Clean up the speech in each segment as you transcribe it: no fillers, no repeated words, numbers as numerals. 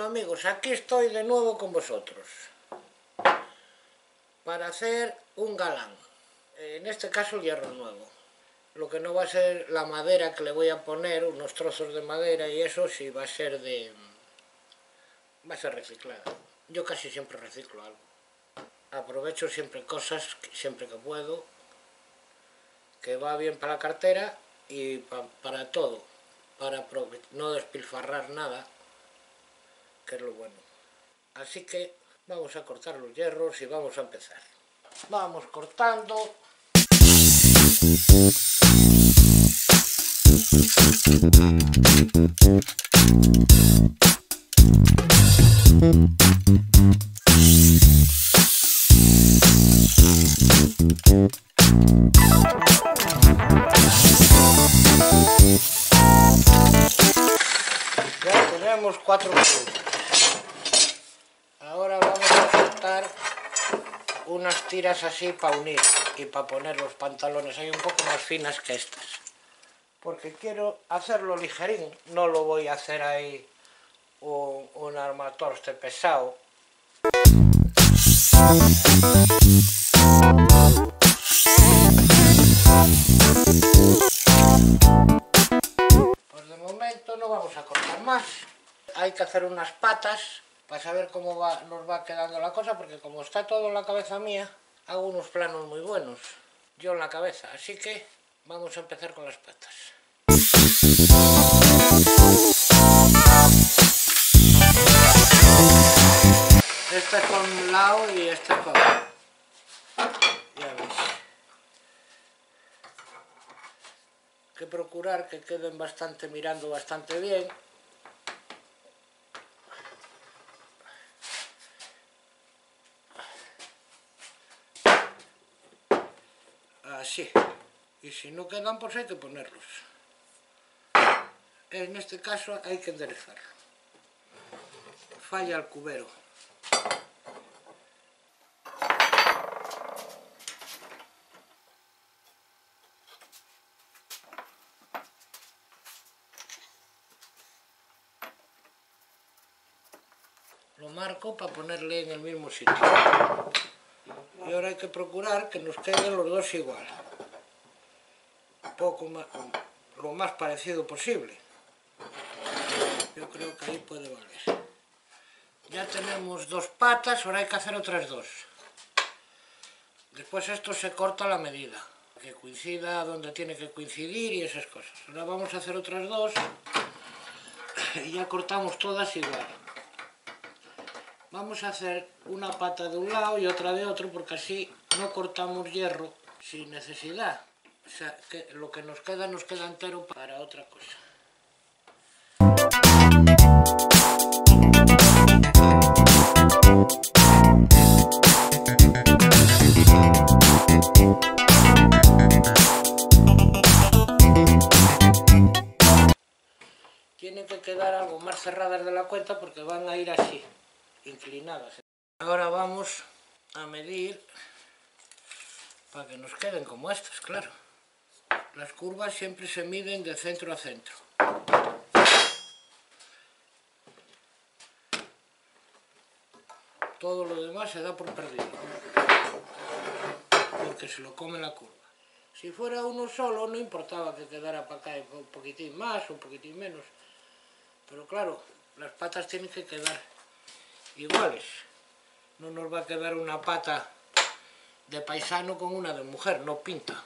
amigos, aquí estoy de nuevo con vosotros para hacer un galán, en este caso el hierro nuevo. Lo que no va a ser la madera que le voy a poner, unos trozos de madera y eso sí va a ser reciclada. Yo casi siempre reciclo algo. Aprovecho siempre cosas, siempre que puedo, que va bien para la cartera y para todo, para no despilfarrar nada, que es lo bueno. Así que vamos a cortar los hierros y vamos a empezar. Vamos cortando. Ya tenemos 4 minutos. Ahora vamos a cortar unas tiras así para unir y para poner los pantalones ahí un poco más finas que estas. Porque quiero hacerlo ligerín, no lo voy a hacer ahí un armatorste pesado. Pues de momento no vamos a cortar más. Hay que hacer unas patas para saber cómo nos va quedando la cosa, porque como está todo en la cabeza mía, hago unos planos muy buenos, yo en la cabeza, así que vamos a empezar con las patas. Este es con un lado y este con otro. Ya veis. Hay que procurar que queden mirando bastante bien. Así. Y si no quedan, pues hay que ponerlos. En este caso hay que enderezarlo. Falla el cubero. Lo marco para ponerle en el mismo sitio. Y ahora hay que procurar que nos queden los dos igual. Un poco más, lo más parecido posible. Yo creo que ahí puede valer. Ya tenemos 2 patas, ahora hay que hacer otras 2. Después esto se corta a la medida, que coincida donde tiene que coincidir y esas cosas. Ahora vamos a hacer otras 2 y ya cortamos todas igual. Vamos a hacer una pata de un lado y otra de otro, porque así no cortamos hierro sin necesidad. O sea, que lo que nos queda entero para otra cosa. Tienen que quedar algo más cerradas de la cuenta porque van a ir así, inclinadas. Ahora vamos a medir para que nos queden como estas, claro. Las curvas siempre se miden de centro a centro. Todo lo demás se da por perdido, porque se lo come la curva. Si fuera uno solo no importaba que quedara para acá un poquitín más o un poquitín menos, pero claro, las patas tienen que quedar iguales. No nos va a quedar una pata de paisano con una de mujer, no pinta.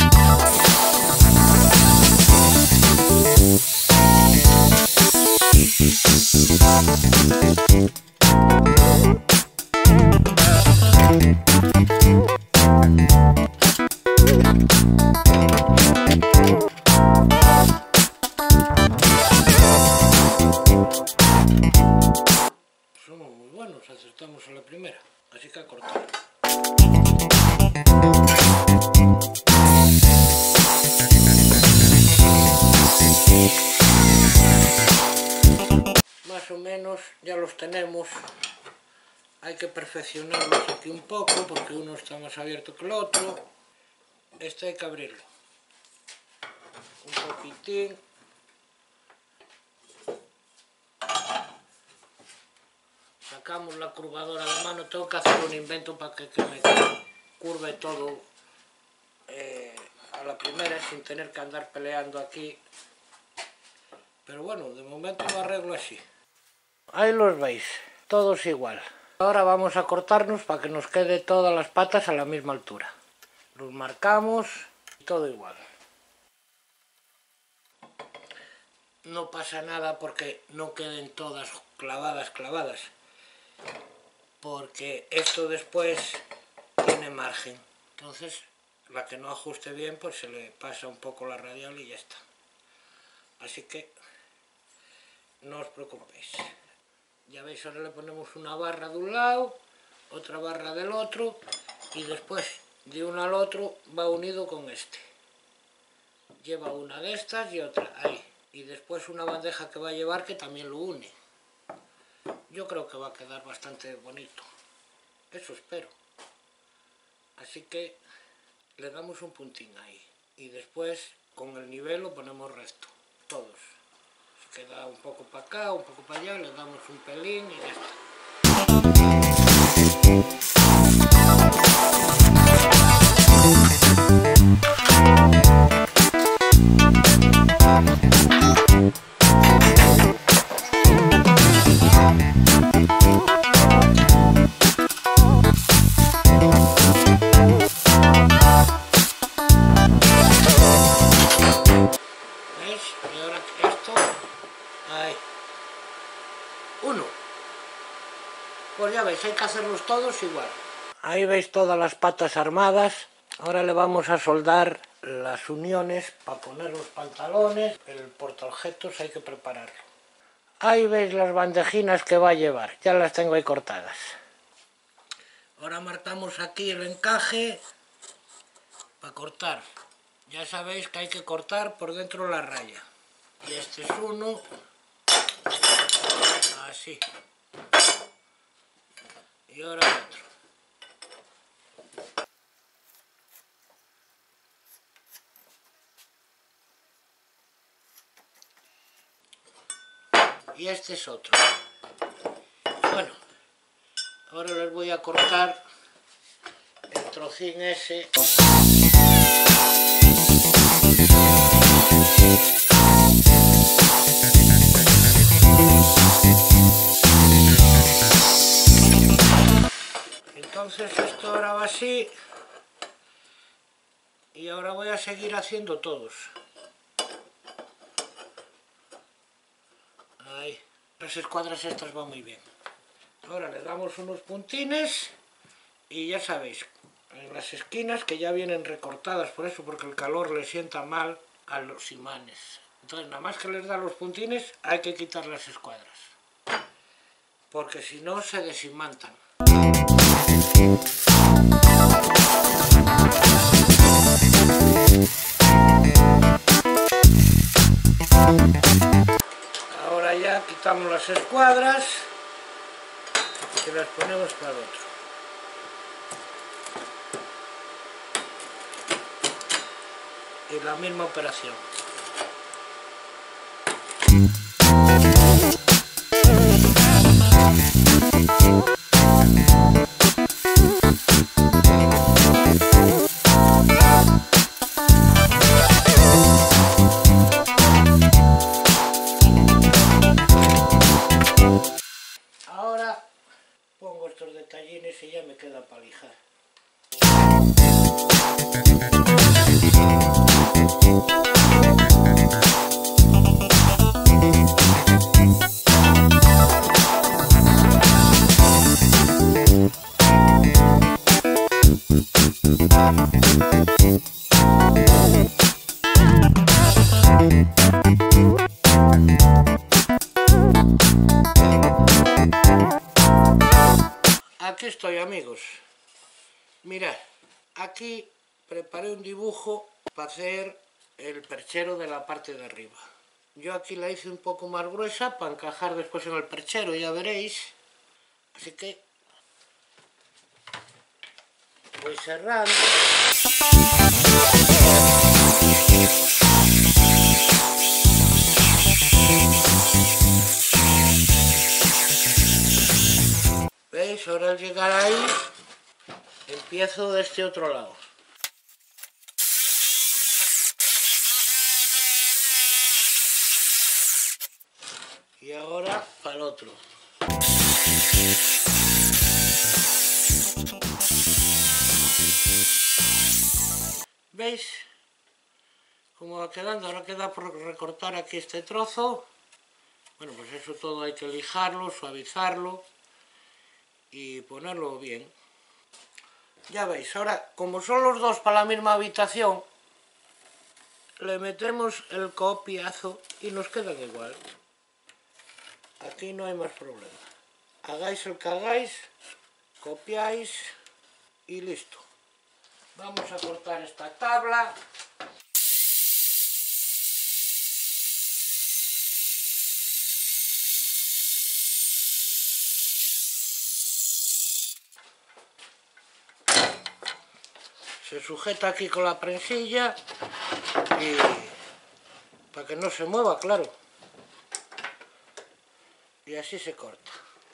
Somos muy buenos, acertamos a la primera, así que a cortar. Más o menos ya los tenemos. Hay que perfeccionarlos aquí un poco porque uno está más abierto que el otro. Este hay que abrirlo un poquitín. sacamos la curvadora de mano. Tengo que hacer un invento para que me curve todo a la primera sin tener que andar peleando aquí. Pero bueno, de momento lo arreglo así. Ahí los veis, todos igual. Ahora vamos a cortarnos para que nos quede todas las patas a la misma altura. Los marcamos, todo igual. No pasa nada porque no queden todas clavadas. Porque esto después tiene margen. Entonces, la que no ajuste bien, pues se le pasa un poco la radial y ya está. Así que no os preocupéis. Ya veis, ahora le ponemos una barra de un lado, otra barra del otro, y después de uno al otro va unido con este. Lleva una de estas y otra ahí. Y después una bandeja que va a llevar que también lo une. Yo creo que va a quedar bastante bonito. Eso espero. Así que le damos un puntín ahí. Y después con el nivel lo ponemos recto. Todos. Se queda un poco para acá, un poco para allá, le damos un pelín y ya está. Pues ya veis, hay que hacerlos todos igual. Ahí veis todas las patas armadas. Ahora le vamos a soldar las uniones para poner los pantalones. El portaobjetos hay que prepararlo. Ahí veis las bandejinas que va a llevar. Ya las tengo ahí cortadas. Ahora marcamos aquí el encaje para cortar. Ya sabéis que hay que cortar por dentro la raya. Y este es uno. Así. Y ahora otro. Y este es otro. Bueno, ahora les voy a cortar el trocín ese. Entonces esto ahora va así y ahora voy a seguir haciendo todos. Ahí, las escuadras estas van muy bien. Ahora le damos unos puntines y ya sabéis, en las esquinas que ya vienen recortadas por eso, porque el calor le sienta mal a los imanes. Entonces nada más que les da los puntines hay que quitar las escuadras, porque si no se desimantan. Ahora ya quitamos las escuadras y las ponemos para el otro. Y la misma operación. Ahora pongo estos detallines y ya me queda para lijar. Aquí estoy, amigos. Mirad, aquí preparé un dibujo para hacer el perchero de la parte de arriba. Yo aquí la hice un poco más gruesa para encajar después en el perchero, ya veréis. Así que voy cerrando. ¿Veis? Ahora al llegar ahí, empiezo de este otro lado. Y ahora para el otro. ¿Veis cómo va quedando? Ahora queda por recortar aquí este trozo. Bueno, pues eso todo hay que lijarlo, suavizarlo y ponerlo bien. Ya veis, ahora como son los dos para la misma habitación, le metemos el copiazo y nos quedan igual. Aquí no hay más problema. Hagáis el que hagáis, copiáis y listo. Vamos a cortar esta tabla. Se sujeta aquí con la prensilla y para que no se mueva, claro. Y así se corta.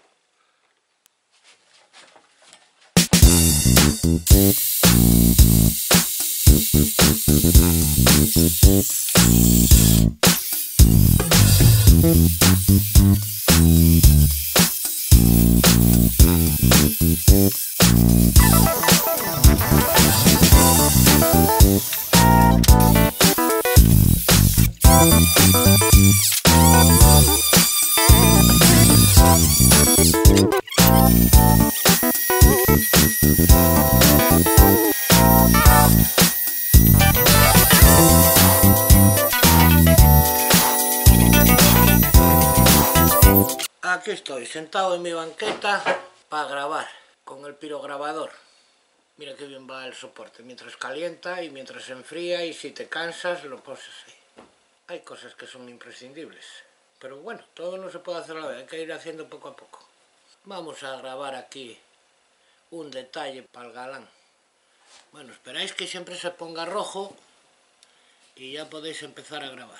Aquí estoy, sentado en mi banqueta para grabar con el pirograbador. Mira qué bien va el soporte, mientras calienta y mientras se enfría, y si te cansas lo pones ahí. Hay cosas que son imprescindibles, pero bueno, todo no se puede hacer a la vez, hay que ir haciendo poco a poco. Vamos a grabar aquí un detalle para el galán. Bueno, esperáis que siempre se ponga rojo y ya podéis empezar a grabar.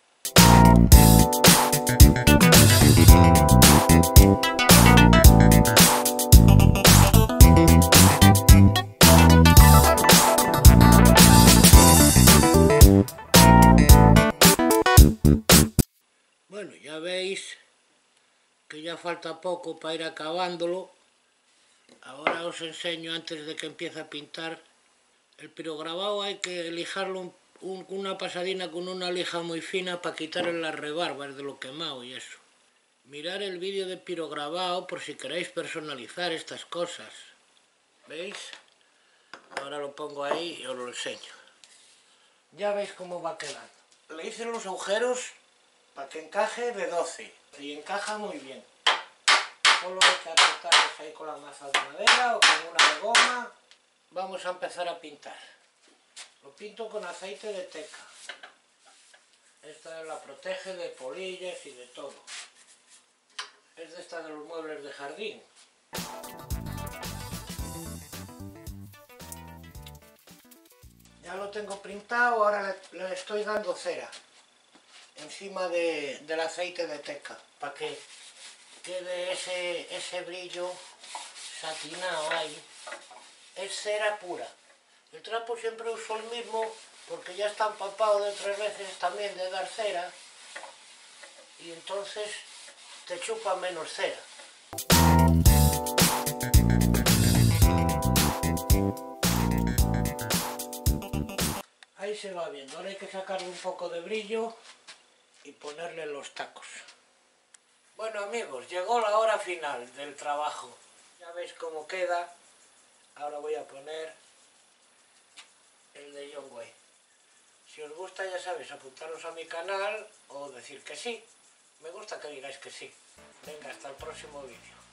Bueno, ya veis que ya falta poco para ir acabándolo. Ahora os enseño, antes de que empiece a pintar. El pirograbado hay que lijarlo una pasadina con una lija muy fina para quitarle las rebarbas de lo quemado y eso. Mirad el vídeo de pirograbado por si queréis personalizar estas cosas. ¿Veis? Ahora lo pongo ahí y os lo enseño. Ya veis cómo va quedando. Le hice los agujeros para que encaje de 12 y encaja muy bien. Solo hay que apretarlos ahí con la maza de madera o con una de goma. Vamos a empezar a pintar. Lo pinto con aceite de teca. Esta la protege de polillas y de todo. Es de esta de los muebles de jardín. Ya lo tengo pintado, ahora le estoy dando cera encima del aceite de teca para que quede ese brillo satinado ahí. Es cera pura. El trapo siempre uso el mismo porque ya está empapado de 3 veces también de dar cera y entonces te chupa menos cera. Ahí se va viendo. Ahora hay que sacarle un poco de brillo y ponerle los tacos. Bueno amigos, llegó la hora final del trabajo. Ya veis cómo queda. Ahora voy a poner el de John Way. Si os gusta, ya sabéis, apuntaros a mi canal o decir que sí. Me gusta que digáis que sí. Venga, hasta el próximo vídeo.